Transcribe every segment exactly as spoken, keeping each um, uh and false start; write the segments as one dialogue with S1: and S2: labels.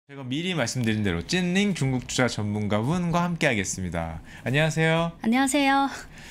S1: 제가 미리 말씀드린 대로 찐닝 중국 투자 전문가분과 함께 하겠습니다. 안녕하세요.
S2: 안녕하세요.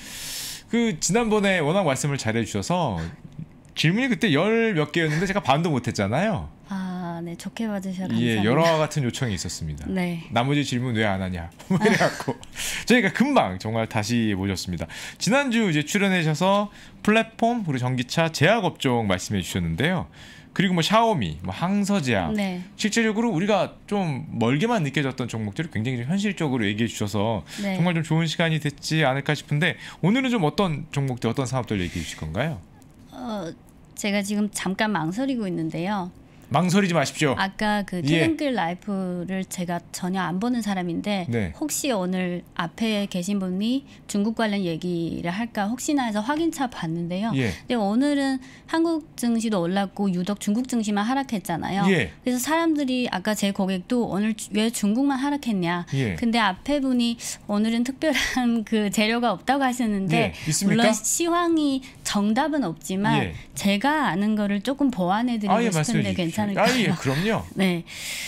S1: 그 지난번에 워낙 말씀을 잘해 주셔서 질문이 그때 열 몇 개였는데 제가 반도 못 했잖아요.
S2: 아, 네. 좋게 봐주셔서 감사합니다.
S1: 예, 여러와 같은 요청이 있었습니다.
S2: 네.
S1: 나머지 질문 왜 안 하냐. 그래갖고 저희가 금방 정말 다시 모셨습니다. 지난주 이제 출연해 주셔서 플랫폼 그리고 전기차 제약 업종 말씀해 주셨는데요. 그리고 뭐 샤오미, 뭐 항서제약,
S2: 네.
S1: 실제적으로 우리가 좀 멀게만 느껴졌던 종목들을 굉장히 좀 현실적으로 얘기해 주셔서
S2: 네.
S1: 정말 좀 좋은 시간이 됐지 않을까 싶은데 오늘은 좀 어떤 종목들, 어떤 사업들 얘기해 주실 건가요?
S2: 어, 제가 지금 잠깐 망설이고 있는데요.
S1: 망설이지 마십시오.
S2: 아까 그
S1: 예.
S2: 퇴근길 라이프를 제가 전혀 안 보는 사람인데
S1: 네.
S2: 혹시 오늘 앞에 계신 분이 중국 관련 얘기를 할까 혹시나 해서 확인차 봤는데요.
S1: 예.
S2: 근데 오늘은 한국 증시도 올랐고 유독 중국 증시만 하락했잖아요.
S1: 예.
S2: 그래서 사람들이 아까 제 고객도 오늘 주- 왜 중국만 하락했냐.
S1: 예.
S2: 근데 앞에 분이 오늘은 특별한 그 재료가 없다고 하셨는데
S1: 예. 있습니까?
S2: 물론 시황이 정답은 없지만
S1: 예.
S2: 제가 아는 거를 조금 보완해드리고
S1: 아, 예, 말씀해
S2: 싶은데
S1: 주십시오.
S2: 괜찮을까요?
S1: 아, 예, 그럼요.
S2: 네.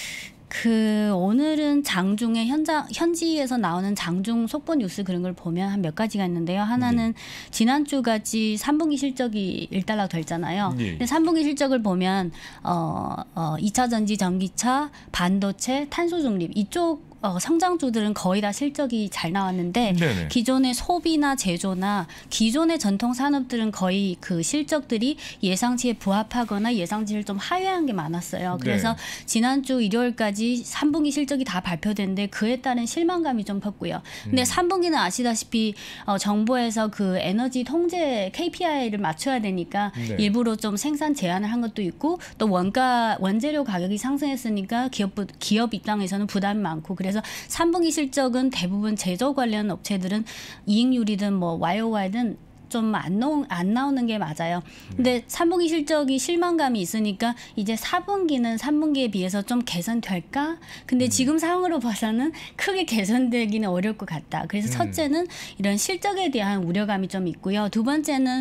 S2: 그 오늘은 장중에 현장 현지에서 나오는 장중 속보 뉴스 그런 걸 보면 한 몇 가지가 있는데요. 하나는
S1: 네.
S2: 지난주까지 삼 분기 실적이 일단락 됐잖아요.
S1: 예.
S2: 근데 삼 분기 실적을 보면 어, 어, 이 차 전지, 전기차, 반도체, 탄소 중립 이쪽 어, 성장주들은 거의 다 실적이 잘 나왔는데
S1: 네네.
S2: 기존의 소비나 제조나 기존의 전통 산업들은 거의 그 실적들이 예상치에 부합하거나 예상치를 좀 하회한 게 많았어요. 그래서
S1: 네.
S2: 지난주 일요일까지 삼 분기 실적이 다 발표됐는데 그에 따른 실망감이 좀 컸고요. 근데
S1: 음.
S2: 삼 분기는 아시다시피 어, 정부에서 그 에너지 통제 케이피아이를 맞춰야 되니까
S1: 네.
S2: 일부러 좀 생산 제한을 한 것도 있고 또 원가 원재료 가격이 상승했으니까 기업 기업 입장에서는 부담이 많고 그래서 삼 분기 실적은 대부분 제조 관련 업체들은 이익률이든 뭐 와이오와이든 좀 안 안 나오는 게 맞아요. 근데 삼 분기 실적이 실망감이 있으니까 이제 사 분기는 삼 분기에 비해서 좀 개선될까? 근데 지금 상황으로 봐서는 크게 개선되기는 어려울 것 같다. 그래서
S1: 음.
S2: 첫째는 이런 실적에 대한 우려감이 좀 있고요. 두 번째는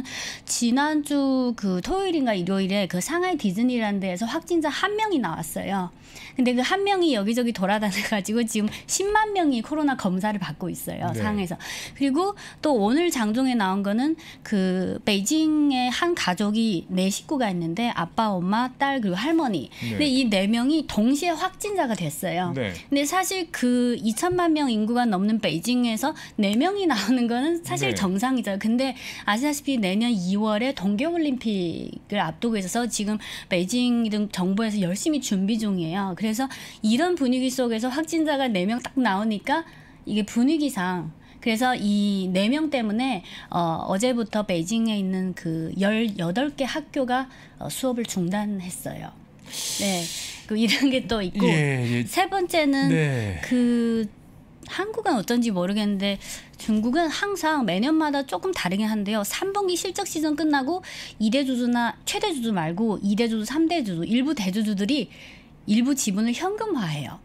S2: 지난주 그 토요일인가 일요일에 그 상하이 디즈니라는 데에서 확진자 한 명이 나왔어요. 근데 그 한 명이 여기저기 돌아다녀가지고 지금 십만 명이 코로나 검사를 받고 있어요.
S1: 네.
S2: 상해에서. 그리고 또 오늘 장중에 나온 거는 그 베이징의 한 가족이 네 식구가 있는데 아빠, 엄마, 딸 그리고 할머니.
S1: 네.
S2: 근데 이 네 명이 동시에 확진자가 됐어요.
S1: 네.
S2: 근데 사실 그 이천만 명 인구가 넘는 베이징에서 네 명이 나오는 거는 사실
S1: 네.
S2: 정상이죠. 근데 아시다시피 내년 이월에 동계올림픽을 앞두고 있어서 지금 베이징 등 정부에서 열심히 준비 중이에요. 그래서 이런 분위기 속에서 확진자가 네 명 딱 나오니까 이게 분위기상 그래서 이 네 명 때문에 어, 어제부터 베이징에 있는 그 열여덟 개 학교가 어, 수업을 중단했어요. 네. 그 이런 게 또 있고
S1: 예, 예.
S2: 세 번째는
S1: 네.
S2: 그 한국은 어쩐지 모르겠는데 중국은 항상 매년마다 조금 다르긴 한데요. 삼 분기 실적 시즌 끝나고 이 대 주주나 최대 주주 말고 이 대 주주, 삼 대 주주, 일부 대주주들이 일부 지분을 현금화해요.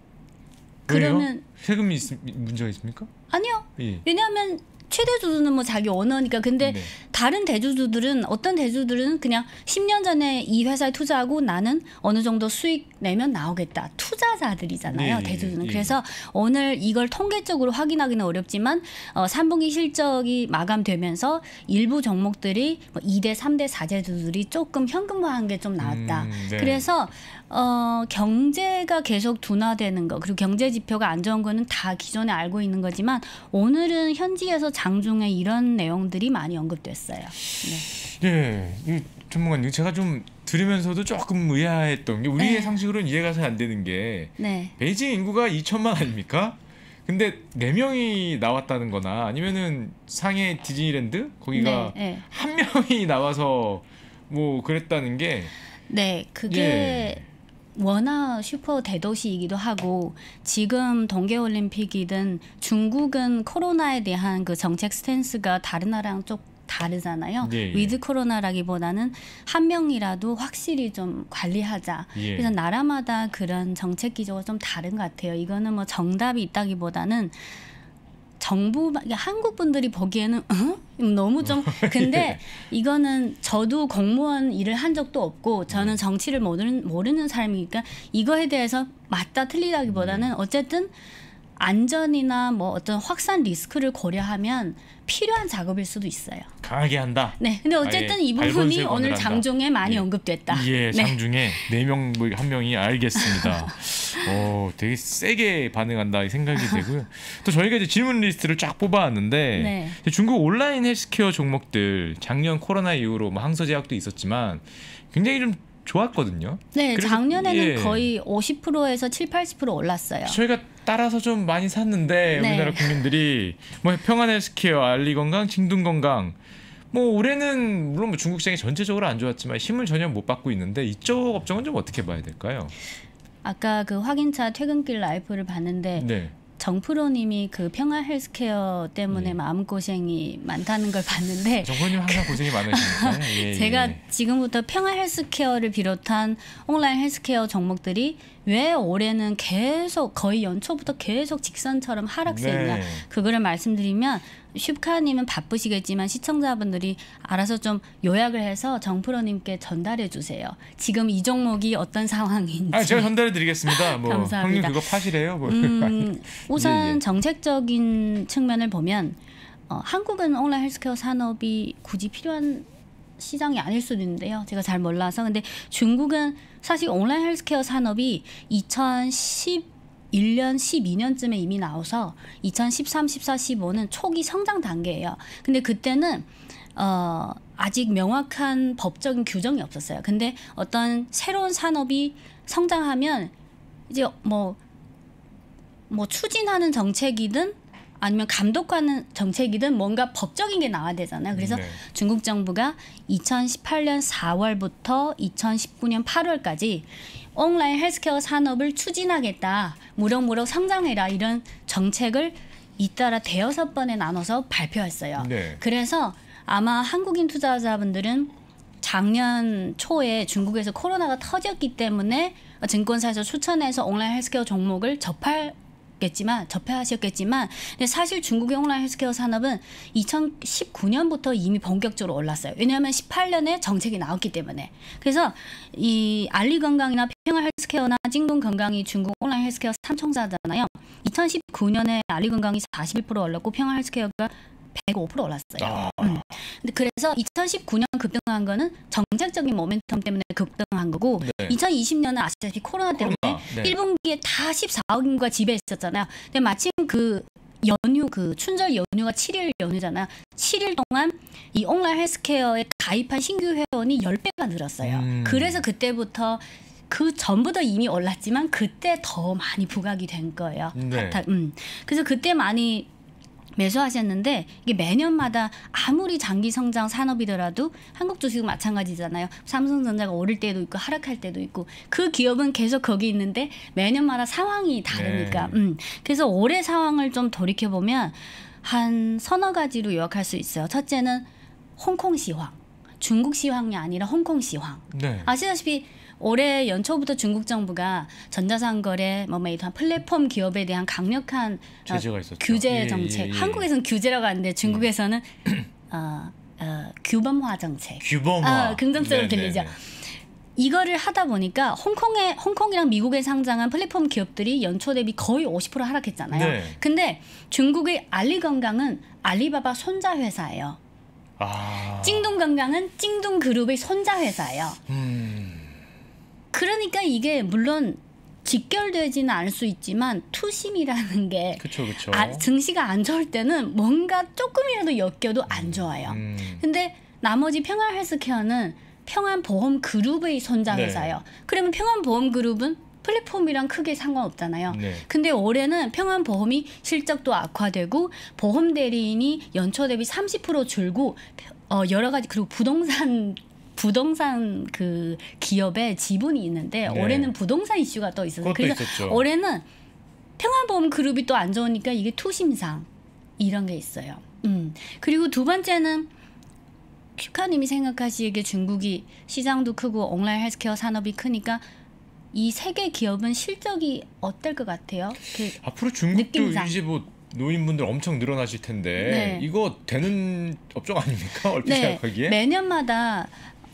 S1: 왜요?
S2: 그러면
S1: 세금이 있, 문제가 있습니까?
S2: 아니요.
S1: 예.
S2: 왜냐하면 최대 주주는 뭐 자기 오너니까. 근데
S1: 네.
S2: 다른 대주주들은 어떤 대주주들은 그냥 십 년 전에 이 회사에 투자하고 나는 어느 정도 수익 내면 나오겠다. 투자자들이잖아요.
S1: 예, 예,
S2: 대주주는.
S1: 예.
S2: 그래서 오늘 이걸 통계적으로 확인하기는 어렵지만 어, 삼 분기 실적이 마감되면서 일부 종목들이 뭐 이 대, 삼 대, 사 대 주주들이 조금 현금화한 게 좀 나왔다.
S1: 음, 네.
S2: 그래서 어, 경제가 계속 둔화되는 거 그리고 경제 지표가 안 좋은 거는 다 기존에 알고 있는 거지만 오늘은 현지에서 장중에 이런 내용들이 많이 언급됐어요. 네.
S1: 예, 이 전문가님 제가 좀 들으면서도 조금 의아했던 게 우리의
S2: 네.
S1: 상식으로는 이해가 잘 안 되는 게
S2: 네.
S1: 베이징 인구가 이천만 아닙니까? 근데 네 명이 나왔다는 거나 아니면은 상해 디즈니랜드 거기가
S2: 네, 네.
S1: 한 명이 나와서 뭐 그랬다는 게
S2: 네, 그게
S1: 예.
S2: 워낙 슈퍼 대도시이기도 하고 지금 동계올림픽이든 중국은 코로나에 대한 그 정책 스탠스가 다른 나라랑 좀 다르잖아요.
S1: 예, 예.
S2: 위드 코로나라기보다는 한 명이라도 확실히 좀 관리하자.
S1: 예.
S2: 그래서 나라마다 그런 정책 기조가 좀 다른 것 같아요. 이거는 뭐 정답이 있다기보다는 정부 한국 분들이 보기에는 어? 너무 좀 근데 이거는 저도 공무원 일을 한 적도 없고 저는 정치를 모르는 모르는 사람이니까 이거에 대해서 맞다 틀리다기보다는 어쨌든 안전이나 뭐 어떤 확산 리스크를 고려하면 필요한 작업일 수도 있어요.
S1: 강하게 한다.
S2: 네. 근데 어쨌든 이 부분이 오늘 장중에 많이 예. 언급됐다.
S1: 예,
S2: 네.
S1: 장중에 네 명 한 명이 알겠습니다. 어, 되게 세게 반응한다 이 생각이 되고요. 또 저희가 이제 질문 리스트를 쫙 뽑아왔는데
S2: 네.
S1: 중국 온라인 헬스케어 종목들 작년 코로나 이후로 뭐 항서 제약도 있었지만 굉장히 좀 좋았거든요.
S2: 네, 작년에는
S1: 예.
S2: 거의 오십 퍼센트에서 칠십, 팔십 퍼센트 올랐어요.
S1: 저희가 따라서 좀 많이 샀는데
S2: 네.
S1: 우리나라 국민들이 뭐 평안헬스케어, 알리건강, 징둥건강 뭐 올해는 물론 뭐 중국 시장이 전체적으로 안 좋았지만 힘을 전혀 못 받고 있는데 이쪽 업종은 좀 어떻게 봐야 될까요?
S2: 아까 그 확인차 퇴근길 라이프를 봤는데
S1: 네.
S2: 정프로님이 그 평화 헬스케어 때문에
S1: 예.
S2: 마음 고생이 많다는 걸 봤는데
S1: 정프로님 항상 고생이 많으시니까 예,
S2: 제가
S1: 예.
S2: 지금부터 평화 헬스케어를 비롯한 온라인 헬스케어 종목들이 왜 올해는 계속 거의 연초부터 계속 직선처럼 하락세냐
S1: 네.
S2: 그거를 말씀드리면 슈카님은 바쁘시겠지만 시청자분들이 알아서 좀 요약을 해서 정프로님께 전달해 주세요. 지금 이 종목이 어떤 상황인지.
S1: 아, 제가 전달해 드리겠습니다. 뭐
S2: 감사합니다.
S1: 형님 그거 파시래요. 뭐.
S2: 음, 우선
S1: 예, 예.
S2: 정책적인 측면을 보면 어, 한국은 온라인 헬스케어 산업이 굳이 필요한 시장이 아닐 수도 있는데요. 제가 잘 몰라서. 근데 중국은 사실 온라인 헬스케어 산업이 이천십일 년, 십이 년쯤에 이미 나와서 이천십삼, 십사, 십오는 초기 성장 단계예요. 근데 그때는 어, 아직 명확한 법적인 규정이 없었어요. 근데 어떤 새로운 산업이 성장하면 이제 뭐, 뭐 추진하는 정책이든 아니면 감독하는 정책이든 뭔가 법적인 게 나와야 되잖아요. 그래서
S1: 네.
S2: 중국 정부가 이천십팔 년 사월부터 이천십구 년 팔월까지 온라인 헬스케어 산업을 추진하겠다. 무럭무럭 성장해라. 이런 정책을 잇따라 대여섯 번에 나눠서 발표했어요.
S1: 네.
S2: 그래서 아마 한국인 투자자분들은 작년 초에 중국에서 코로나가 터졌기 때문에 증권사에서 추천해서 온라인 헬스케어 종목을 접할 겠지만 접해하셨겠지만 근데 사실 중국의 온라인 헬스케어 산업은 이천십구 년부터 이미 본격적으로 올랐어요. 왜냐하면 십팔 년에 정책이 나왔기 때문에. 그래서 이 알리건강이나 평화헬스케어나 징동건강이 중국 온라인 헬스케어 삼총사잖아요. 이천십구 년에 알리건강이 사십일 퍼센트 올랐고 평화헬스케어가 백오 퍼센트 올랐어요.
S1: 아.
S2: 음. 근데 그래서 이천십구 년 급등한 거는 정책적인 모멘텀 때문에 급등한 거고
S1: 네.
S2: 이천이십 년은 아시다시피 코로나 때문에
S1: 코로나, 네.
S2: 일 분기에 다 십사억 인구가 집에 있었잖아요. 근데 마침 그 연휴 그 춘절 연휴가 칠 일 연휴잖아요. 칠 일 동안 이 온라인 헬스케어에 가입한 신규 회원이 십 배가 늘었어요.
S1: 음.
S2: 그래서 그때부터 그 전부터 이미 올랐지만 그때 더 많이 부각이 된 거예요.
S1: 네.
S2: 다, 음. 그래서 그때 많이 매수하셨는데 이게 매년마다 아무리 장기 성장 산업이더라도 한국 주식은 마찬가지잖아요. 삼성전자가 오를 때도 있고 하락할 때도 있고 그 기업은 계속 거기 있는데 매년마다 상황이 다르니까.
S1: 네.
S2: 음. 그래서 올해 상황을 좀 돌이켜 보면 한 서너 가지로 요약할 수 있어요. 첫째는 홍콩 시황, 중국 시황이 아니라 홍콩 시황.
S1: 네.
S2: 아시다시피 올해 연초부터 중국 정부가 전자상거래, 뭐 메이트한 플랫폼 기업에 대한 강력한
S1: 제재가
S2: 어,
S1: 있었죠.
S2: 규제
S1: 예,
S2: 정책.
S1: 예, 예.
S2: 한국에서는 규제라고 하는데 중국에서는 어, 어, 규범화 정책.
S1: 규범화.
S2: 아, 긍정적으로
S1: 네,
S2: 들리죠.
S1: 네, 네.
S2: 이거를 하다 보니까 홍콩에 홍콩이랑 미국에 상장한 플랫폼 기업들이 연초 대비 거의 오십 퍼센트 하락했잖아요.
S1: 네.
S2: 근데 중국의 알리건강은 알리바바 손자 회사예요.
S1: 아.
S2: 찡동건강은 찡동그룹의 손자 회사예요.
S1: 음.
S2: 그러니까 이게 물론 직결되지는 않을 수 있지만 투심이라는 게
S1: 그렇죠, 그렇죠.
S2: 아, 증시가 안 좋을 때는 뭔가 조금이라도 엮여도 안 좋아요.
S1: 음.
S2: 근데 나머지 평안헬스케어는 평안보험그룹의 손자
S1: 네.
S2: 회사예요. 그러면 평안보험그룹은 플랫폼이랑 크게 상관없잖아요.
S1: 네.
S2: 근데 올해는 평안보험이 실적도 악화되고 보험 대리인이 연초 대비 삼십 퍼센트 줄고 어, 여러 가지 그리고 부동산 부동산 그 기업에 지분이 있는데
S1: 네.
S2: 올해는 부동산 이슈가 또 있어서
S1: 그것도
S2: 그래서
S1: 있었죠.
S2: 올해는 평안보험 그룹이 또 안 좋으니까 이게 투심상 이런 게 있어요. 음. 그리고 두 번째는 큐카님이 생각하시기에 중국이 시장도 크고 온라인 헬스케어 산업이 크니까 이 세 개 기업은 실적이 어떨 것 같아요? 그
S1: 앞으로 중국도
S2: 느낌상.
S1: 이제 뭐 노인분들 엄청 늘어나실 텐데
S2: 네.
S1: 이거 되는 업종 아닙니까? 얼핏
S2: 네,
S1: 생각하기에.
S2: 매년마다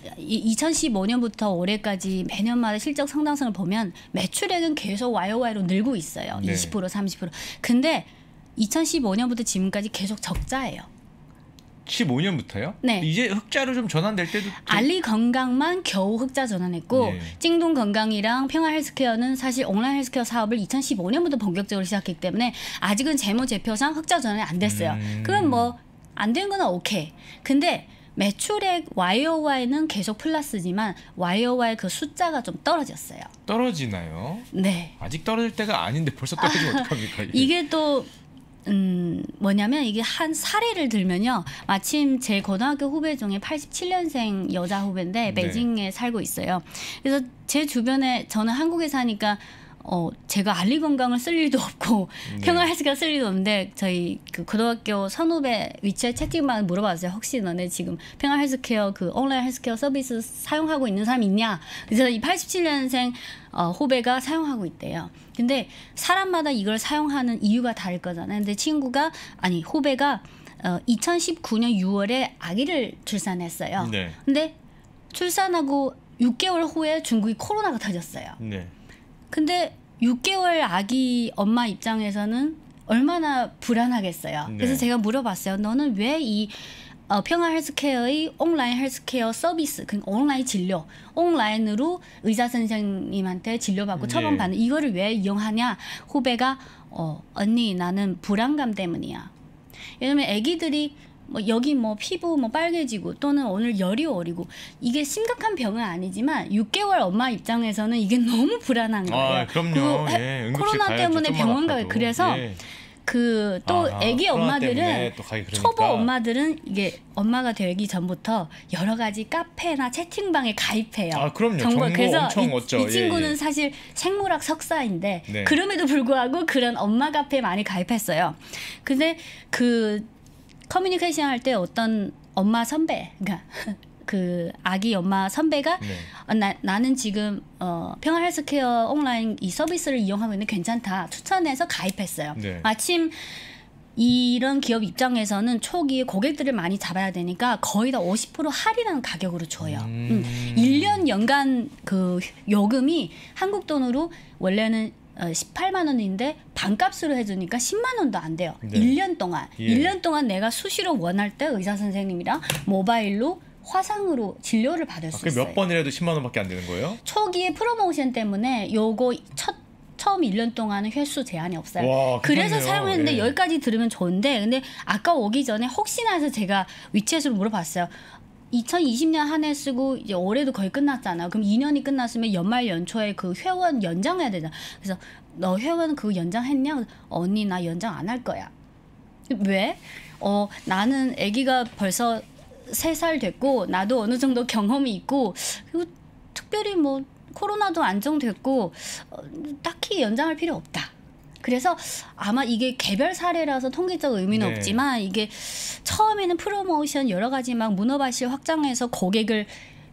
S2: 이천십오 년부터 올해까지 매년마다 실적 상당성을 보면 매출액은 계속 와이오와이로 늘고 있어요.
S1: 네.
S2: 이십 퍼센트, 삼십 퍼센트. 근데 이천십오 년부터 지금까지 계속 적자예요.
S1: 십오 년부터요?
S2: 네.
S1: 이제 흑자로 좀 전환될 때도 좀-
S2: 알리 건강만 겨우 흑자 전환했고
S1: 예.
S2: 찡동 건강이랑 평화 헬스케어는 사실 온라인 헬스케어 사업을 이천십오 년부터 본격적으로 시작했기 때문에 아직은 재무제표상 흑자 전환이 안 됐어요.
S1: 음.
S2: 그럼 뭐 안 된 거는 오케이. 근데 매출액 와이오와이는 계속 플러스지만 와이오와이 그 숫자가 좀 떨어졌어요.
S1: 떨어지나요?
S2: 네.
S1: 아직 떨어질 때가 아닌데 벌써 떨어지면 어떡합니까? 이게?
S2: 이게 또 음, 뭐냐면 이게 한 사례를 들면요. 마침 제 고등학교 후배 중에 팔십칠 년생 여자 후배인데
S1: 네.
S2: 베이징에 살고 있어요. 그래서 제 주변에 저는 한국에 사니까 어 제가 알리 건강을 쓸 일도 없고
S1: 네.
S2: 평화 헬스케어 쓸 일도 없는데 저희 그 고등학교 선후배 위치에 채팅방에 물어봤어요. 혹시 너네 지금 평화 헬스케어 그 온라인 헬스케어 서비스 사용하고 있는 사람 있냐? 그래서 이 팔십칠 년생 어, 후배가 사용하고 있대요. 근데 사람마다 이걸 사용하는 이유가 다를 거잖아요. 근데 친구가 아니 후배가 어, 이천십구 년 유월에 아기를 출산했어요.
S1: 네.
S2: 근데 출산하고 육 개월 후에 중국이 코로나가 터졌어요.
S1: 네.
S2: 근데 육 개월 아기 엄마 입장에서는 얼마나 불안하겠어요.
S1: 네.
S2: 그래서 제가 물어봤어요. 너는 왜 이 어, 평화 헬스케어의 온라인 헬스케어 서비스, 그러니까 온라인 진료, 온라인으로 의사 선생님한테 진료받고
S1: 네.
S2: 처방받는 이거를 왜 이용하냐? 후배가 어, 언니 나는 불안감 때문이야. 왜냐면 아기들이 뭐 여기 뭐 피부 뭐 빨개지고 또는 오늘 열이 오르고 이게 심각한 병은 아니지만 육 개월 엄마 입장에서는 이게 너무 불안한 거예요.
S1: 아, 그럼요.
S2: 그리고 해-
S1: 예, 응급실
S2: 코로나
S1: 가야죠.
S2: 때문에
S1: 좀만
S2: 병원 가요.
S1: 아파도.
S2: 그래서
S1: 예.
S2: 그 또
S1: 아,
S2: 아기
S1: 코로나
S2: 엄마들은
S1: 때문에 또 가기 그러니까.
S2: 초보 엄마들은 이게 엄마가 되기 전부터 여러 가지 카페나 채팅방에 가입해요.
S1: 아, 그럼요. 정보
S2: 그래서
S1: 엄청
S2: 이,
S1: 얻죠.
S2: 이 친구는
S1: 예, 예.
S2: 사실 생물학 석사인데
S1: 네.
S2: 그럼에도 불구하고 그런 엄마 카페에 많이 가입했어요. 근데 그 커뮤니케이션 할 때 어떤 엄마 선배, 그러니까 그 아기 엄마 선배가
S1: 네.
S2: 어, 나, 나는 지금 어, 평화 헬스케어 온라인 이 서비스를 이용하고 있는데 괜찮다 추천해서 가입했어요.
S1: 네.
S2: 마침 이런 기업 입장에서는 초기에 고객들을 많이 잡아야 되니까 거의 다 오십 퍼센트 할인하는 가격으로 줘요.
S1: 음.
S2: 음. 일 년 연간 그 요금이 한국 돈으로 원래는 어, 십팔만 원인데 반값으로 해주니까 십만 원도 안 돼요.
S1: 네.
S2: 일 년 동안.
S1: 예.
S2: 일 년 동안 내가 수시로 원할 때 의사 선생님이랑 모바일로 화상으로 진료를 받을
S1: 아,
S2: 수
S1: 그게
S2: 있어요.
S1: 몇 번이라도 십만 원밖에 안 되는 거예요?
S2: 초기에 프로모션 때문에 요거 첫 처음 일 년 동안은 횟수 제한이 없어요.
S1: 와,
S2: 그래서
S1: 괜찮네요.
S2: 사용했는데
S1: 예.
S2: 여기까지 들으면 좋은데 근데 아까 오기 전에 혹시나 해서 제가 위챗으로 물어봤어요. 이천이십 년 한 해 쓰고 이제 올해도 거의 끝났잖아요. 그럼 이 년이 끝났으면 연말 연초에 그 회원 연장해야 되잖아. 그래서 너 회원 그거 연장했냐? 그래서 언니 나 연장 안 할 거야. 왜? 어 나는 아기가 벌써 세 살 됐고 나도 어느 정도 경험이 있고 그리고 특별히 뭐 코로나도 안정됐고 어, 딱히 연장할 필요 없다. 그래서 아마 이게 개별 사례라서 통계적 의미는
S1: 네.
S2: 없지만 이게 처음에는 프로모션 여러 가지 막 문어발실 확장해서 고객을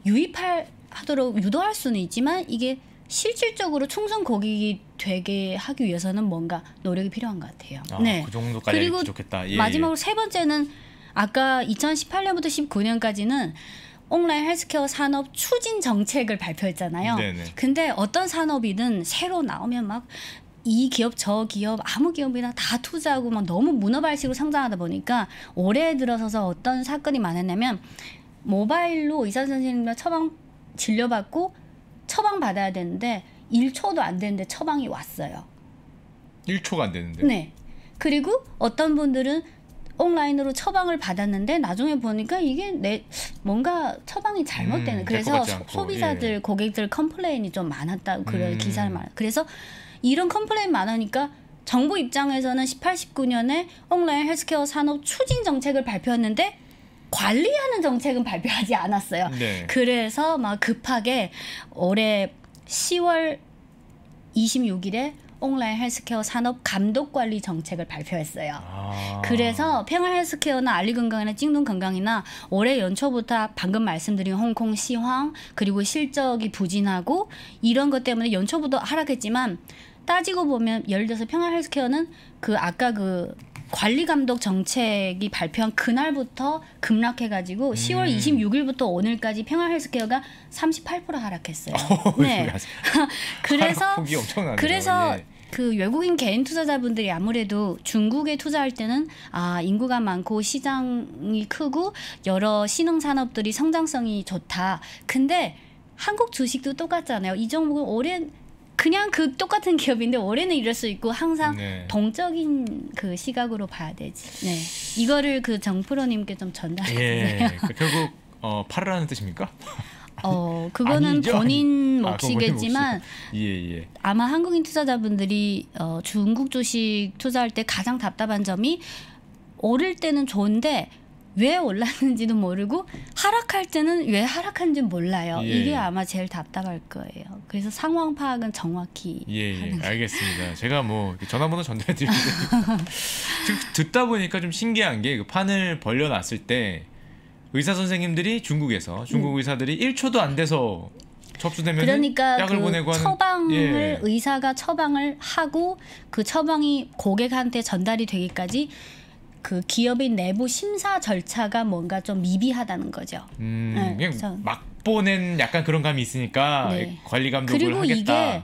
S2: 유입하도록 유도할 수는 있지만 이게 실질적으로 충성 고객이 되게 하기 위해서는 뭔가 노력이 필요한 것 같아요.
S1: 아,
S2: 네.
S1: 그 정도까지
S2: 그리고
S1: 부족했다. 예,
S2: 마지막으로 세 번째는 아까 이천십팔 년부터 십구 년까지는 온라인 헬스케어 산업 추진 정책을 발표했잖아요.
S1: 네네.
S2: 근데 어떤 산업이든 새로 나오면 막 이 기업 저 기업 아무 기업이나 다 투자하고 막 너무 문어발식으로 성장하다 보니까 올해 들어서서 어떤 사건이 많았냐면 모바일로 의사 선생님과 처방 진료받고 처방 받아야 되는데 일 초도 안 되는데 처방이 왔어요.
S1: 일 초가 안 되는데.
S2: 네. 그리고 어떤 분들은 온라인으로 처방을 받았는데 나중에 보니까 이게 내 뭔가 처방이 잘못되는
S1: 음,
S2: 그래서
S1: 될것 같지
S2: 소,
S1: 않고,
S2: 소비자들
S1: 예.
S2: 고객들 컴플레인이 좀 많았다 그런
S1: 음.
S2: 기사를 많아. 그래서 이런 컴플레인 많으니까 정부 입장에서는 십팔, 십구 년에 온라인 헬스케어 산업 추진 정책을 발표했는데 관리하는 정책은 발표하지 않았어요.
S1: 네.
S2: 그래서 막 급하게 올해 시월 이십육 일에 온라인 헬스케어 산업 감독 관리 정책을 발표했어요.
S1: 아.
S2: 그래서 평화 헬스케어나 알리 건강이나 찡동 건강이나 올해 연초부터 방금 말씀드린 홍콩 시황 그리고 실적이 부진하고 이런 것 때문에 연초부터 하락했지만 따지고 보면 예를 들어서 평화 헬스케어는 그 아까 그 관리 감독 정책이 발표한 그날부터 급락해가지고
S1: 음.
S2: 시월 이십육일부터 오늘까지 평화 헬스케어가 삼십팔 퍼센트 하락했어요. 네. 그래서
S1: 폭이 엄청나네요.
S2: 그래서
S1: 예.
S2: 그 외국인 개인 투자자분들이 아무래도 중국에 투자할 때는 아 인구가 많고 시장이 크고 여러 신흥 산업들이 성장성이 좋다. 근데 한국 주식도 똑같잖아요. 이 종목은 올해 그냥 그 똑같은 기업인데 올해는 이럴 수 있고 항상
S1: 네.
S2: 동적인 그 시각으로 봐야 되지. 네, 이거를 그 정프로님께 좀 전달해 주세요.
S1: 예. 그 결국 어, 팔으라는 뜻입니까?
S2: 어 그거는
S1: 아니죠?
S2: 본인
S1: 아, 그건 본인
S2: 몫이겠지만
S1: 예, 예.
S2: 아마 한국인 투자자분들이 어, 중국 주식 투자할 때 가장 답답한 점이 오를 때는 좋은데 왜 올랐는지도 모르고 하락할 때는 왜 하락한지 몰라요.
S1: 예.
S2: 이게 아마 제일 답답할 거예요. 그래서 상황 파악은 정확히
S1: 예, 예.
S2: 하는 게.
S1: 알겠습니다. 제가 뭐 전화번호 전달해 드리면 지금 듣다 보니까 좀 신기한 게 그 판을 벌려놨을 때 의사 선생님들이 중국에서 중국
S2: 음.
S1: 의사들이 일 초도 안 돼서 접수되면
S2: 그러니까
S1: 약을
S2: 그
S1: 보내고 하는
S2: 처방을
S1: 예.
S2: 의사가 처방을 하고 그 처방이 고객한테 전달이 되기까지 그 기업의 내부 심사 절차가 뭔가 좀 미비하다는 거죠.
S1: 음,
S2: 네,
S1: 그냥
S2: 그래서-
S1: 막 보낸 약간 그런 감이 있으니까
S2: 네.
S1: 관리 감독을
S2: 그리고
S1: 하겠다.
S2: 이게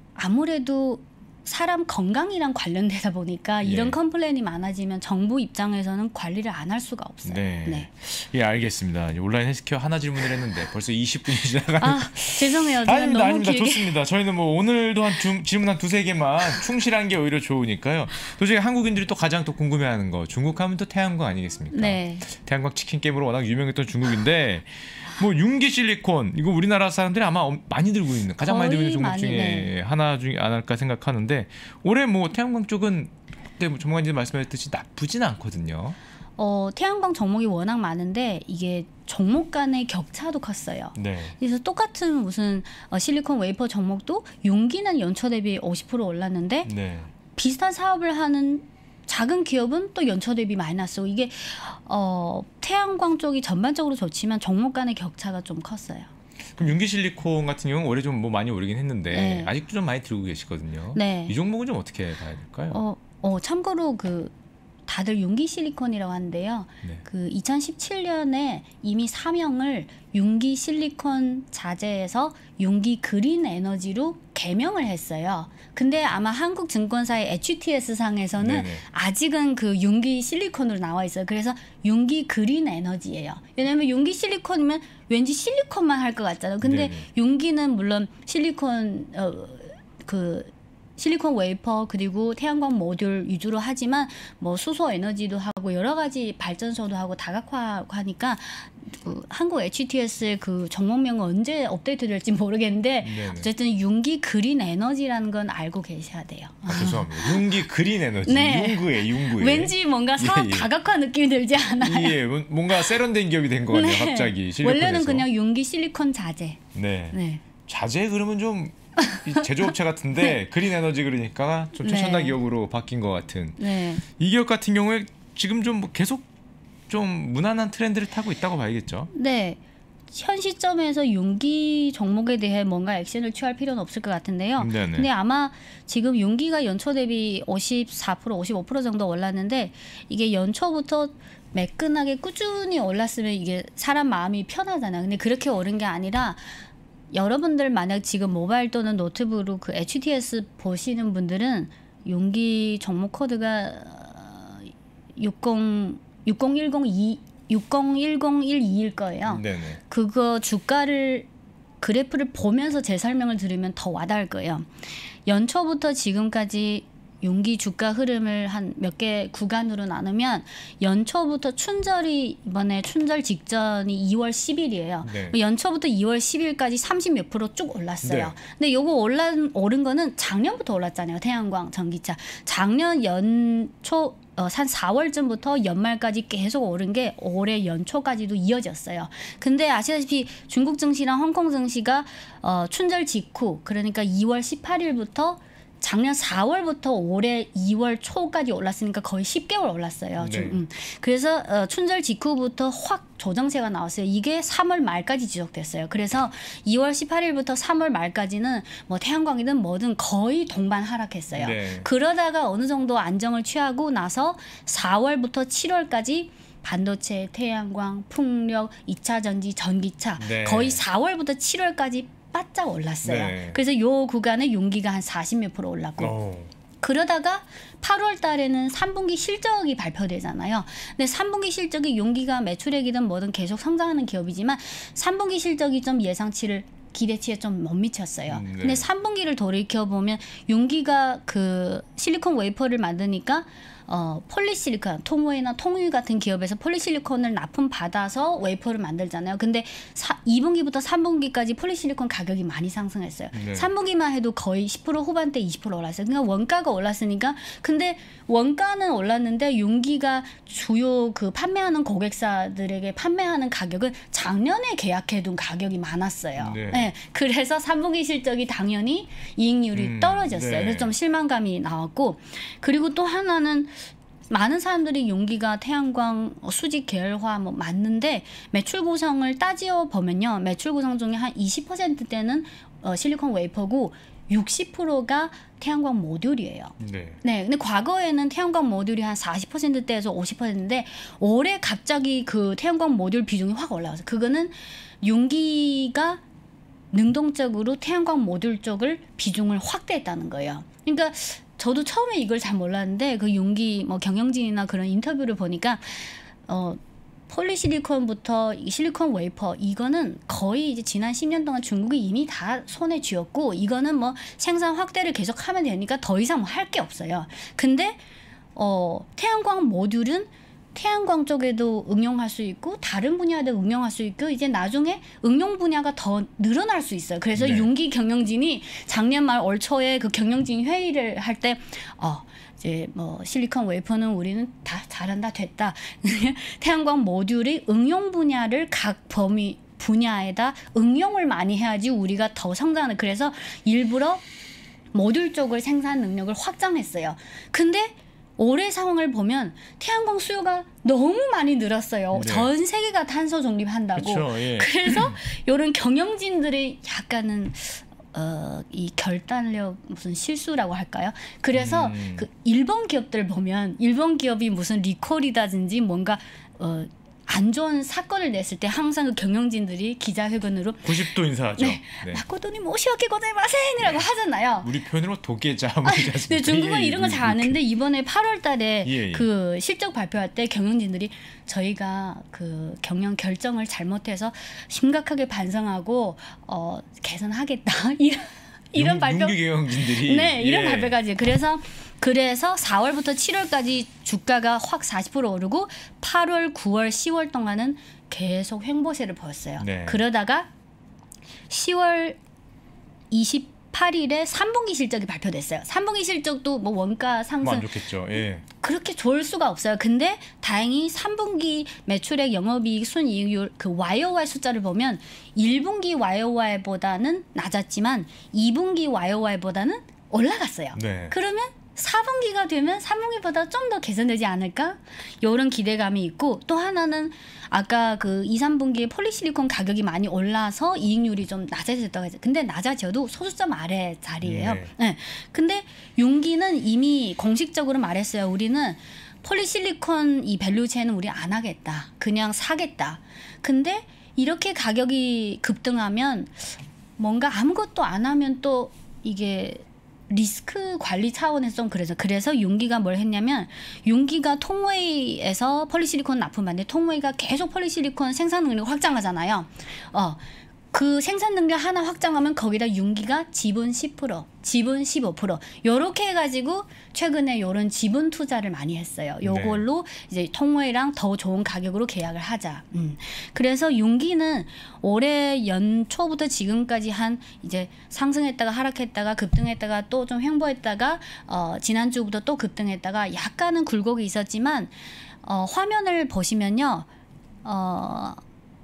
S2: 아무래도 사람 건강이랑 관련되다 보니까 이런
S1: 예.
S2: 컴플레인이 많아지면 정부 입장에서는 관리를 안 할 수가 없어요.
S1: 네.
S2: 네.
S1: 예, 알겠습니다. 온라인 헬스케어 하나 질문을 했는데 벌써 이십 분이 지나가는.
S2: 아 죄송해요. 제가
S1: 아닙니다,
S2: 너무
S1: 아닙니다.
S2: 길게.
S1: 좋습니다. 저희는 뭐 오늘도 한 주, 질문 한 두세 개만 충실한 게 오히려 좋으니까요. 도저히 한국인들이 또 가장 또 궁금해하는 거, 중국하면 또 태양광 아니겠습니까?
S2: 네.
S1: 태양광 치킨 게임으로 워낙 유명했던 중국인데 뭐 융기 실리콘 이거 우리나라 사람들이 아마 엄- 많이 들고 있는 가장 많이 들고 있는
S2: 거의
S1: 종목
S2: 많이,
S1: 중에
S2: 네.
S1: 하나 중에 하나일까 생각하는데 올해 뭐 태양광 쪽은 그때 뭐 전문가님 말씀하셨듯이 나쁘진 않거든요.
S2: 어, 태양광 종목이 워낙 많은데 이게 종목 간의 격차도 컸어요.
S1: 네.
S2: 그래서 똑같은 무슨 어, 실리콘 웨이퍼 종목도 용기는 연초 대비 오십 퍼센트 올랐는데
S1: 네.
S2: 비슷한 사업을 하는 작은 기업은 또 연초 대비 마이너스. 이게 어, 태양광 쪽이 전반적으로 좋지만 종목 간의 격차가 좀 컸어요.
S1: 그럼 융기 실리콘 같은 경우는 올해 좀 뭐 많이 오르긴 했는데
S2: 네.
S1: 아직도 좀 많이 들고 계시거든요.
S2: 네.
S1: 이 종목은 좀 어떻게 봐야 될까요?
S2: 어, 어 참고로 그 다들 융기 실리콘이라고 하는데요.
S1: 네.
S2: 그 이천십칠 년에 이미 사명을 융기 실리콘 자재에서 융기 그린 에너지로 개명을 했어요. 근데 아마 한국 증권사의 에이치티에스 상에서는
S1: 네네.
S2: 아직은 그 융기 실리콘으로 나와 있어요. 그래서 융기 그린 에너지예요. 왜냐하면 융기 실리콘이면 왠지 실리콘만 할 것 같잖아요. 근데
S1: 네네.
S2: 융기는 물론 실리콘 어, 그 실리콘 웨이퍼 그리고 태양광 모듈 위주로 하지만 뭐 수소 에너지도 하고 여러 가지 발전소도 하고 다각화하고 하니까 그 한국 에이치티에스의 그 종목명은 언제 업데이트 될지 모르겠는데
S1: 네네.
S2: 어쨌든 융기 그린 에너지라는 건 알고 계셔야 돼요.
S1: 아, 죄송합니다. 융기 그린 에너지.
S2: 네.
S1: 융구에 융구에.
S2: 왠지 뭔가 사업
S1: 예, 예.
S2: 다각화 느낌이 들지 않아요?
S1: 예, 뭐- 뭔가 세련된 기업이 된 거 같네요. 갑자기 실리콘에서.
S2: 원래는 그냥 융기 실리콘 자재.
S1: 네.
S2: 네.
S1: 자재 그러면 좀 이 제조업체 같은데 그린 에너지 그러니까 좀 최첨단
S2: 네.
S1: 기업으로 바뀐 것 같은.
S2: 네.
S1: 이 기업 같은 경우에 지금 좀뭐 계속 좀 무난한 트렌드를 타고 있다고 봐야겠죠.
S2: 네. 현 시점에서 융기 종목에 대해 뭔가 액션을 취할 필요는 없을 것 같은데요.
S1: 네네.
S2: 근데 아마 지금 융기가 연초 대비 오십사 퍼센트, 오십오 퍼센트 정도 올랐는데 이게 연초부터 매끈하게 꾸준히 올랐으면 이게 사람 마음이 편하잖아요. 근데 그렇게 오른 게 아니라 여러분들 만약 지금 모바일 또는 노트북으로 그 에이치티에스 보시는 분들은 융기 종목 코드가 육십 육공일공이 육공일공일이일 거예요.
S1: 네네.
S2: 그거 주가를 그래프를 보면서 제 설명을 들으면 더 와닿을 거예요. 연초부터 지금까지 융기 주가 흐름을 한 몇 개 구간으로 나누면 연초부터 춘절이 이번에 춘절 직전이 이월 십일이에요.
S1: 네.
S2: 연초부터 이월 십일까지 삼십 몇 프로 쭉 올랐어요.
S1: 네.
S2: 근데 요거 올란 오른 거는 작년부터 올랐잖아요. 태양광, 전기차. 작년 연초 어, 한 사월쯤부터 연말까지 계속 오른 게 올해 연초까지도 이어졌어요. 근데 아시다시피 중국 증시랑 홍콩 증시가 어, 춘절 직후 그러니까 이월 십팔일부터 작년 사월부터 올해 이월 초까지 올랐으니까 거의 십 개월 올랐어요.
S1: 네.
S2: 음. 그래서 어, 춘절 직후부터 확 조정세가 나왔어요. 이게 삼월 말까지 지속됐어요. 그래서 이월 십팔일부터 삼월 말까지는 뭐 태양광이든 뭐든 거의 동반 하락했어요.
S1: 네.
S2: 그러다가 어느 정도 안정을 취하고 나서 사월부터 칠월까지 반도체, 태양광, 풍력, 이 차 전지, 전기차
S1: 네.
S2: 거의 사월부터 칠월까지 바짝 올랐어요.
S1: 네.
S2: 그래서 요 구간에 용기가 한 사십 몇 프로 올랐고
S1: 오.
S2: 그러다가 팔월 달에는 삼 분기 실적이 발표되잖아요. 근데 삼 분기 실적이 용기가 매출액이든 뭐든 계속 성장하는 기업이지만 삼 분기 실적이 좀 예상치를 기대치에 좀 못 미쳤어요.
S1: 음, 네.
S2: 근데 삼 분기를 돌이켜 보면 용기가 그 실리콘 웨이퍼를 만드니까 어, 폴리실리콘, 통웨이나 통유 같은 기업에서 폴리실리콘을 납품 받아서 웨이퍼를 만들잖아요. 근데 사, 이 분기부터 삼 분기까지 폴리실리콘 가격이 많이 상승했어요.
S1: 네.
S2: 삼 분기만 해도 거의 십 퍼센트 후반대 이십 퍼센트 올랐어요. 그러니까 원가가 올랐으니까 근데 원가는 올랐는데 용기가 주요 그 판매하는 고객사들에게 판매하는 가격은 작년에 계약해둔 가격이 많았어요.
S1: 네.
S2: 네, 그래서 삼 분기 실적이 당연히 이익률이
S1: 음,
S2: 떨어졌어요.
S1: 네.
S2: 그래서 좀 실망감이 나왔고 그리고 또 하나는 많은 사람들이 용기가 태양광 수직 계열화 뭐 맞는데 매출 구성을 따지어 보면요. 매출 구성 중에 한 이십 퍼센트대는 어, 실리콘 웨이퍼고 육십 퍼센트가 태양광 모듈이에요.
S1: 네.
S2: 네, 근데 과거에는 태양광 모듈이 한 사십 퍼센트대에서 오십 퍼센트인데 올해 갑자기 그 태양광 모듈 비중이 확 올라와서 그거는 용기가 능동적으로 태양광 모듈 쪽을 비중을 확대했다는 거예요. 그러니까 저도 처음에 이걸 잘 몰랐는데 그 용기 뭐 경영진이나 그런 인터뷰를 보니까 어 폴리실리콘부터 이 실리콘 웨이퍼 이거는 거의 이제 지난 십 년 동안 중국이 이미 다 손에 쥐었고 이거는 뭐 생산 확대를 계속하면 되니까 더 이상 뭐 할 게 없어요. 근데 어 태양광 모듈은 태양광 쪽에도 응용할 수 있고 다른 분야에도 응용할 수 있고 이제 나중에 응용 분야가 더 늘어날 수 있어요. 그래서
S1: 네.
S2: 용기 경영진이 작년 말 올 초에 그 경영진 회의를 할 때 어, 이제 뭐 실리콘 웨이퍼는 우리는 다 잘한다 됐다. 태양광 모듈이 응용 분야를 각 범위 분야에다 응용을 많이 해야지 우리가 더 성장하는 그래서 일부러 모듈 쪽을 생산 능력을 확장했어요. 근데 올해 상황을 보면 태양광 수요가 너무 많이 늘었어요.
S1: 네.
S2: 전 세계가 탄소 중립한다고.
S1: 그쵸, 예.
S2: 그래서 이런 경영진들의 약간은 어, 이 결단력 무슨 실수라고 할까요? 그래서
S1: 음.
S2: 그 일본 기업들 보면 일본 기업이 무슨 리콜이라든지 뭔가 어, 안 좋은 사건을 냈을 때 항상 그 경영진들이 기자회견으로
S1: 구십 도 인사하죠.
S2: 네,
S1: 네.
S2: 마코토니 모시와케 고자이마센이라고 하잖아요.
S1: 우리 표현으로 도계자 뭐 이지 않습니까?
S2: 근데 중국은
S1: 예,
S2: 이런 거 잘
S1: 이렇게.
S2: 아는데 이번에 팔월 달에
S1: 예, 예.
S2: 그 실적 발표할 때 경영진들이 저희가 그 경영 결정을 잘못해서 심각하게 반성하고 어, 개선하겠다 이런 이런
S1: 용-
S2: 발표
S1: 용기 경영진들이
S2: 네 이런
S1: 예.
S2: 발표까지 그래서 그래서 사월부터 칠월까지 주가가 확 사십 퍼센트 오르고 팔월, 구월, 시월 동안은 계속 횡보세를 보였어요.
S1: 네.
S2: 그러다가 시월 이십팔일에 삼 분기 실적이 발표됐어요. 삼 분기 실적도 뭐 원가
S1: 뭐
S2: 상승
S1: 안 좋겠죠. 예.
S2: 그렇게 좋을 수가 없어요. 근데 다행히 삼 분기 매출액 영업이익 순이익률 그 와이오와이 숫자를 보면 일 분기 와이오와이보다는 낮았지만 이 분기 와이오와이보다는 올라갔어요.
S1: 네.
S2: 그러면 사 분기가 되면 삼 분기보다 좀 더 개선되지 않을까? 이런 기대감이 있고 또 하나는 아까 그 이, 삼 분기에 폴리실리콘 가격이 많이 올라서 이익률이 좀 낮아졌다고 했죠. 근데 낮아져도 소수점 아래 자리예요.
S1: 네.
S2: 네. 근데 용기는 이미 공식적으로 말했어요. 우리는 폴리실리콘 이 밸류체는 우리 안 하겠다. 그냥 사겠다. 근데 이렇게 가격이 급등하면 뭔가 아무것도 안 하면 또 이게 리스크 관리 차원에서 좀 그래서 그래서 용기가 뭘 했냐면 용기가 통웨이에서 폴리실리콘 납품하는데 통웨이가 계속 폴리실리콘 생산 능력을 확장하잖아요. 어. 그 생산 능력 하나 확장하면 거기다 용기가 지분 십 퍼센트, 지분 십오 퍼센트 요렇게 해가지고 최근에 요런 지분 투자를 많이 했어요. 요걸로 네. 이제 통웨이랑 더 좋은 가격으로 계약을 하자. 음. 그래서 용기는 올해 연초부터 지금까지 한 이제 상승했다가 하락했다가 급등했다가 또 좀 횡보했다가 어, 지난주부터 또 급등했다가 약간은 굴곡이 있었지만 어, 화면을 보시면요. 어,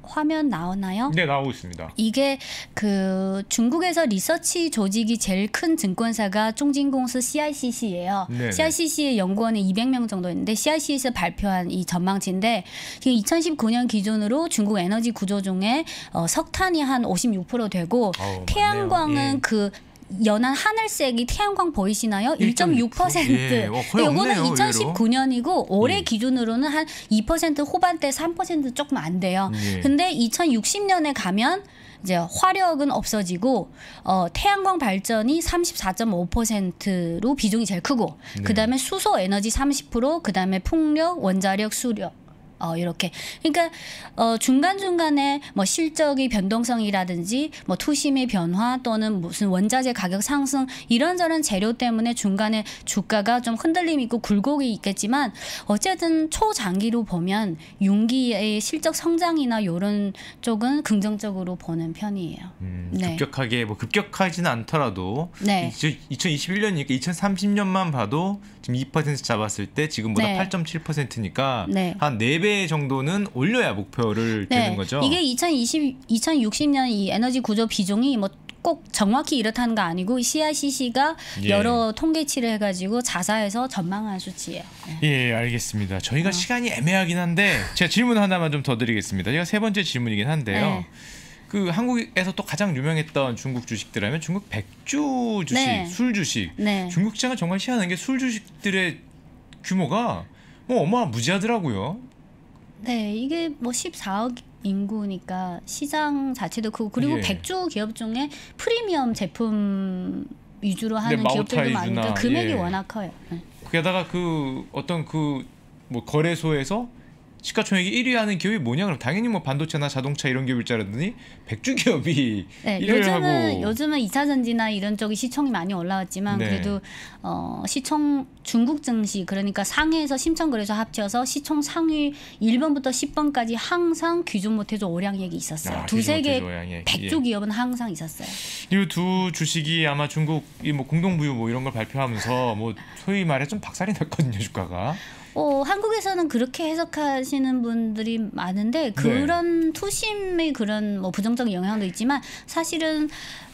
S2: 화면 나오나요?
S1: 네, 나오고 있습니다.
S2: 이게 그 중국에서 리서치 조직이 제일 큰 증권사가 중진공司 씨아이씨씨예요.
S1: 네네.
S2: 씨아이씨씨의 연구원이 이백 명 정도 있는데 씨아이씨씨에서 발표한 이 전망치인데 이천십구 년 기준으로 중국 에너지 구조 중에 어, 석탄이 한 오십육 퍼센트 되고
S1: 어우,
S2: 태양광은
S1: 맞네요. 예.
S2: 그 연한 하늘색이 태양광 보이시나요? 일 점 육 퍼센트.
S1: 예, 어, 거의
S2: 이거는
S1: 없네요,
S2: 이천십구 년이고 올해
S1: 예.
S2: 기준으로는 한 이 퍼센트 후반대 삼 퍼센트 조금 안 돼요.
S1: 예.
S2: 근데 이천육십 년에 가면 이제 화력은 없어지고 어, 태양광 발전이 삼십사 점 오 퍼센트로 비중이 제일 크고
S1: 네.
S2: 그다음에 수소 에너지 삼십 퍼센트 그다음에 풍력, 원자력, 수력 어 이렇게 그러니까 어 중간 중간에 뭐 실적의 변동성이라든지 뭐 투심의 변화 또는 무슨 원자재 가격 상승 이런저런 재료 때문에 중간에 주가가 좀 흔들림 있고 굴곡이 있겠지만 어쨌든 초장기로 보면 융기의 실적 성장이나 이런 쪽은 긍정적으로 보는 편이에요.
S1: 음,
S2: 네.
S1: 급격하게 뭐 급격하지는 않더라도
S2: 네.
S1: 이천이십일 년이니까 이천삼십 년만 봐도 지금 이 퍼센트 잡았을 때 지금보다
S2: 네.
S1: 팔 점 칠 퍼센트니까
S2: 네.
S1: 한 네 배 정도는 올려야 목표를
S2: 네.
S1: 되는 거죠.
S2: 이게 이천이십, 이천육십 년 이 에너지 구조 비중이 뭐 꼭 정확히 이렇다는 거 아니고 씨아이씨씨가
S1: 예.
S2: 여러 통계치를 해가지고 자사해서 전망한 수치예요. 네.
S1: 예, 알겠습니다. 저희가
S2: 어.
S1: 시간이 애매하긴 한데 제가 질문 하나만 좀 더 드리겠습니다. 제가 세 번째 질문이긴 한데요.
S2: 네.
S1: 그 한국에서 또 가장 유명했던 중국 주식들 하면 중국 백주 주식,
S2: 네.
S1: 술 주식.
S2: 네.
S1: 중국 시장은 정말 희한한 게 술 주식들의 규모가 뭐 어마무지하더라고요.
S2: 네, 이게 뭐 십사억 인구니까 시장 자체도 크고 그리고
S1: 예.
S2: 백주 기업 중에 프리미엄 제품 위주로 하는
S1: 네,
S2: 기업들도
S1: 마오타이주나,
S2: 많으니까 금액이
S1: 예.
S2: 워낙 커요. 네.
S1: 게다가 그 어떤 그 뭐 거래소에서 시가총액이 일 위 하는 기업이 뭐냐 그럼 당연히 뭐 반도체나 자동차 이런 기업일 줄 알았더니 백주 기업이
S2: 네,
S1: 일 위를
S2: 요즘은
S1: 하고
S2: 요즘은 이차전지나 이런 쪽이 시총이 많이 올라왔지만
S1: 네.
S2: 그래도 어, 시총 중국 증시 그러니까 상해에서 심천거래소 합쳐서 시총 상위 일 번부터 십 번까지 항상 귀중 못해줘 오량액이 있었어요.
S1: 아,
S2: 두세 개
S1: 귀중 못해줘 오량액.
S2: 백주
S1: 예.
S2: 기업은 항상 있었어요.
S1: 이 두 주식이 아마 중국이 뭐 공동부유 뭐 이런 걸 발표하면서 뭐 소위 말해 좀 박살이 났거든요 주가가.
S2: 어, 한국에서는 그렇게 해석하시는 분들이 많은데 그런 투심의 그런 뭐 부정적인 영향도 있지만 사실은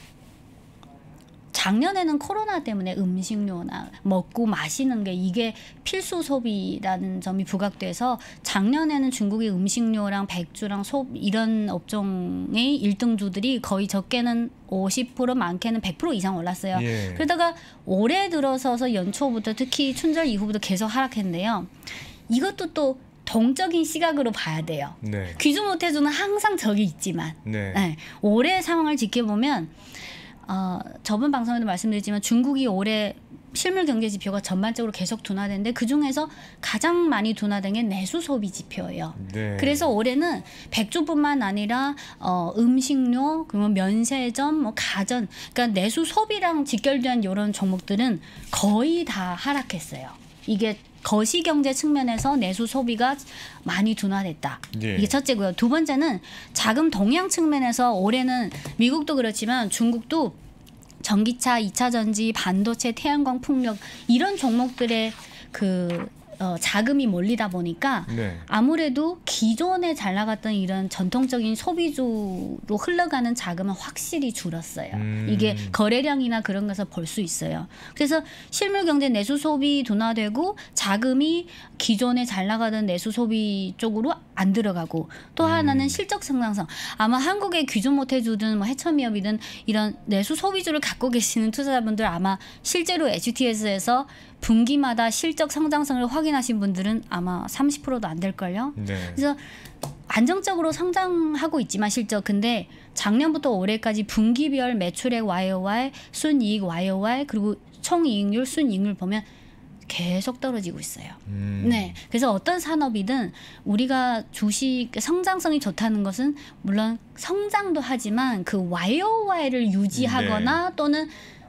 S2: 작년에는 코로나 때문에 음식료나 먹고 마시는 게 이게 필수 소비라는 점이 부각돼서 작년에는 중국의 음식료랑 백주랑 소 이런 업종의 일 등주들이 거의 적게는 오십 퍼센트 많게는 백 퍼센트 이상 올랐어요.
S1: 예.
S2: 그러다가 올해 들어서서 연초부터 특히 춘절 이후부터 계속 하락했는데요. 이것도 또 동적인 시각으로 봐야 돼요.
S1: 네.
S2: 귀중 못해주는 항상 적이 있지만
S1: 네.
S2: 네, 올해 상황을 지켜보면 어, 저번 방송에도 말씀드렸지만 중국이 올해 실물 경제 지표가 전반적으로 계속 둔화되는데 그 중에서 가장 많이 둔화된 게 내수 소비 지표예요.
S1: 네.
S2: 그래서 올해는 백주뿐만 아니라 어, 음식료, 그리고 면세점, 뭐 가전, 그러니까 내수 소비랑 직결된 이런 종목들은 거의 다 하락했어요. 이게 거시 경제 측면에서 내수 소비가 많이 둔화됐다.
S1: 예.
S2: 이게 첫째고요. 두 번째는 자금 동향 측면에서 올해는 미국도 그렇지만 중국도 전기차, 이차전지, 반도체, 태양광, 풍력 이런 종목들의 그 어, 자금이 몰리다 보니까
S1: 네.
S2: 아무래도 기존에 잘 나갔던 이런 전통적인 소비주로 흘러가는 자금은 확실히 줄었어요.
S1: 음.
S2: 이게 거래량이나 그런 것에서 볼 수 있어요. 그래서 실물 경제 내수 소비 둔화되고 자금이 기존에 잘 나가던 내수 소비 쪽으로 안 들어가고 또 하나는 실적 성장성. 아마 한국의 귀중 못해주든 뭐 해처미업이든 이런 내수 소비주를 갖고 계시는 투자자분들 아마 실제로 에이치티에스에서 분기마다 실적 성장성을 확인하신 분들은 아마 삼십 퍼센트도 안 될걸요.
S1: 네.
S2: 그래서 안정적으로 성장하고 있지만 실적 근데 작년부터 올해까지 분기별 매출액 와이오와이, 순이익 와이오와이 그리고 총이익률, 순이익률 보면 계속 떨어지고 있어요.
S1: 음.
S2: 네, 그래서 어떤 산업이든 우리가 주식 성장성이 좋다는 것은 물론 성장도 하지만 그 와이오와이를 유지하거나
S1: 네.
S2: 또는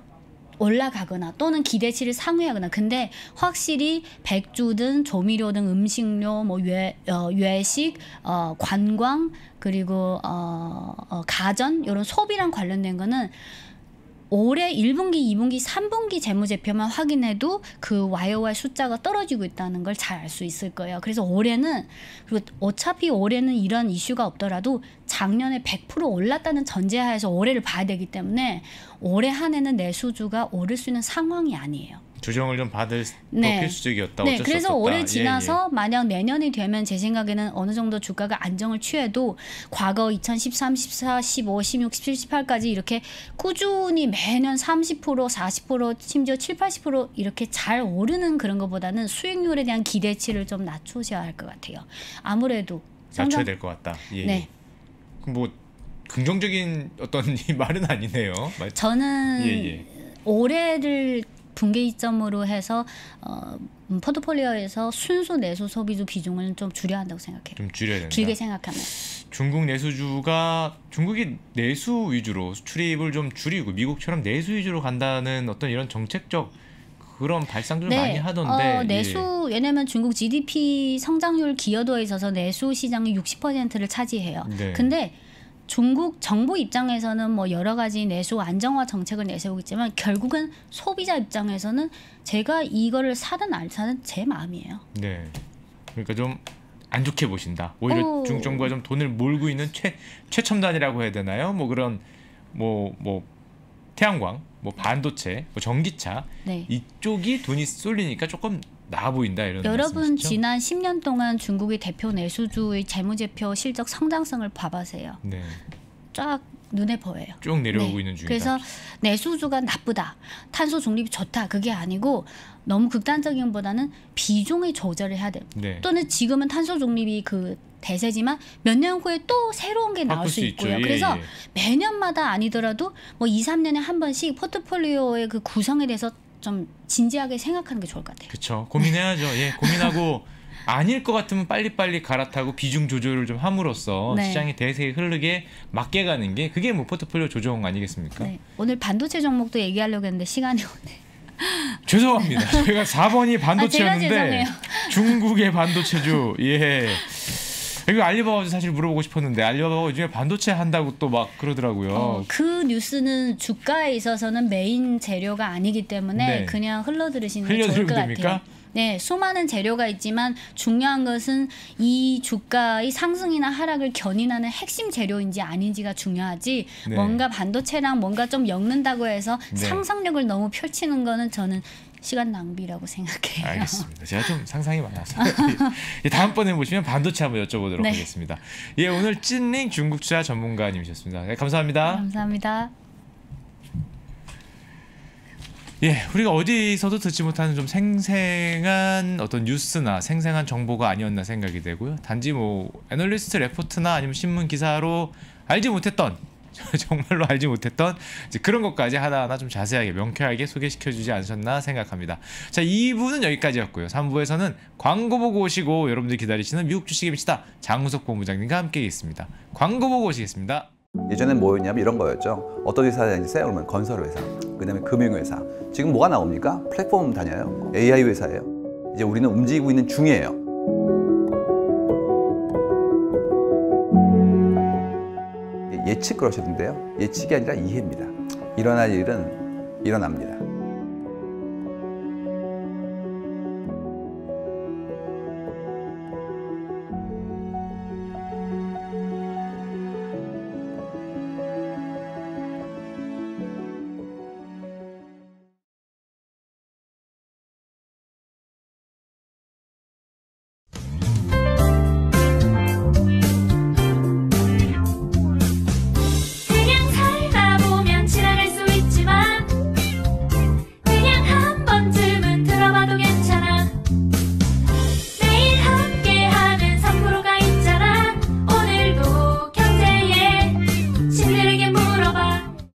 S2: 올라가거나 또는 기대치를 상회하거나 근데 확실히 백주든 조미료 등 음식료 뭐 외, 어, 외식 어, 관광 그리고 어, 어, 가전 이런 소비랑 관련된 거는 올해 일 분기, 이 분기, 삼 분기 재무제표만 확인해도 그 와이오와이 숫자가 떨어지고 있다는 걸 잘 알 수 있을 거예요. 그래서 올해는 그리고 어차피 올해는 이런 이슈가 없더라도 작년에 백 퍼센트 올랐다는 전제하에서 올해를 봐야 되기 때문에 올해 한 해는 내수주가 오를 수 있는 상황이 아니에요.
S1: 조정을 좀 받을
S2: 네.
S1: 필수적이었다.
S2: 네,
S1: 어쩔
S2: 그래서
S1: 수 없었다.
S2: 올해 지나서
S1: 예, 예.
S2: 만약 내년이 되면 제 생각에는 어느 정도 주가가 안정을 취해도 과거 이천십삼, 십사, 십오, 십육, 십칠, 십팔까지 이렇게 꾸준히 매년 삼십 퍼센트, 사십 퍼센트, 심지어 칠, 팔십 퍼센트 이렇게 잘 오르는 그런 것보다는 수익률에 대한 기대치를 좀 낮추셔야 할 것 같아요. 아무래도 성장...
S1: 낮춰야 될 것 같다. 예.
S2: 네.
S1: 그럼 뭐 긍정적인 어떤 말은 아니네요.
S2: 저는
S1: 예, 예.
S2: 올해를 분기점으로 해서 어, 포트폴리오에서 순수 내수 소비주 비중을 좀 줄여야 한다고 생각해요.
S1: 좀 줄여야 된다.
S2: 길게 생각하면.
S1: 중국 내수주가 중국이 내수 위주로 수출입을 좀 줄이고 미국처럼 내수 위주로 간다는 어떤 이런 정책적 그런 발상들을
S2: 네.
S1: 많이 하던데.
S2: 어, 내수
S1: 예.
S2: 왜냐면 중국 지디피 성장률 기여도에 있어서 내수 시장이 육십 퍼센트를 차지해요.
S1: 네.
S2: 근데 중국 정부 입장에서는 뭐 여러 가지 내수 안정화 정책을 내세우고 있지만 결국은 소비자 입장에서는 제가 이거를 사든 안 사든 제 마음이에요.
S1: 네. 그러니까 좀 안 좋게 보신다. 오히려
S2: 오.
S1: 중국 정부가 좀 돈을 몰고 있는 최 최첨단이라고 해야 되나요? 뭐 그런 뭐 뭐 태양광, 뭐 반도체, 뭐 전기차
S2: 네.
S1: 이쪽이 돈이 쏠리니까 조금 나아 보인다 이런
S2: 여러분
S1: 말씀이시죠?
S2: 지난 십 년 동안 중국의 대표 내수주의 재무제표 실적 성장성을 봐보세요.
S1: 네.
S2: 쫙 눈에 보여요.
S1: 쭉 내려오고
S2: 네.
S1: 있는 중이다.
S2: 그래서 내수주가 나쁘다, 탄소 중립이 좋다 그게 아니고 너무 극단적인 보다는 비중을 조절해야 돼요.
S1: 네.
S2: 또는 지금은 탄소 중립이 그 대세지만 몇 년 후에 또 새로운 게 나올
S1: 바꿀
S2: 수
S1: 수
S2: 있고요.
S1: 있죠. 예,
S2: 그래서
S1: 예.
S2: 매년마다 아니더라도 뭐 이, 삼 년에 한 번씩 포트폴리오의 그 구성에 대해서 좀 진지하게 생각하는 게 좋을 것 같아요.
S1: 그렇죠. 고민해야죠. 예, 고민하고 아닐 것 같으면 빨리빨리 갈아타고 비중 조절을 좀 함으로써
S2: 네.
S1: 시장의 대세에 흐르게 맞게 가는 게 그게 뭐 포트폴리오 조정 아니겠습니까?
S2: 네. 오늘 반도체 종목도 얘기하려고 했는데 시간이 오네.
S1: 죄송합니다. 저희가 사 번이 반도체였는데
S2: 아, 제가 죄송해요.
S1: 중국의 반도체주. 예. 이거 알리바바도 사실 물어보고 싶었는데 알리바바가 요즘에 반도체 한다고 또 막 그러더라고요.
S2: 어, 그 뉴스는 주가에 있어서는 메인 재료가 아니기 때문에
S1: 네.
S2: 그냥 흘러들으시는 게 좋을
S1: 흘려들으면
S2: 것
S1: 됩니까?
S2: 같아요. 네, 수많은 재료가 있지만 중요한 것은 이 주가의 상승이나 하락을 견인하는 핵심 재료인지 아닌지가 중요하지.
S1: 네.
S2: 뭔가 반도체랑 뭔가 좀 엮는다고 해서
S1: 네.
S2: 상상력을 너무 펼치는 거는 저는 시간 낭비라고 생각해요.
S1: 알겠습니다. 제가 좀 상상이 많아서 예, 다음번에 보시면 반도체 한번 여쭤보도록
S2: 네.
S1: 하겠습니다. 예, 오늘 찐링 중국 투자 전문가님이셨습니다. 네, 감사합니다.
S2: 감사합니다.
S1: 예, 우리가 어디서도 듣지 못하는 좀 생생한 어떤 뉴스나 생생한 정보가 아니었나 생각이 되고요. 단지 뭐 애널리스트 레포트나 아니면 신문 기사로 알지 못했던 정말로 알지 못했던 이제 그런 것까지 하나하나 좀 자세하게 명쾌하게 소개시켜주지 않으셨나 생각합니다. 자, 이 부는 여기까지였고요. 삼 부에서는 광고 보고 오시고 여러분들이 기다리시는 미국 주식의 미치다 장우석 본부장님과 함께 있습니다. 광고 보고 오시겠습니다.
S3: 예전엔 뭐였냐면 이런 거였죠. 어떤 회사 다니세요? 그러면 건설회사, 그 다음에 금융회사. 지금 뭐가 나옵니까? 플랫폼 다녀요. 에이아이 회사예요. 이제 우리는 움직이고 있는 중이에요. 예측 그러셨는데요. 예측이 아니라 이해입니다. 일어날 일은 일어납니다.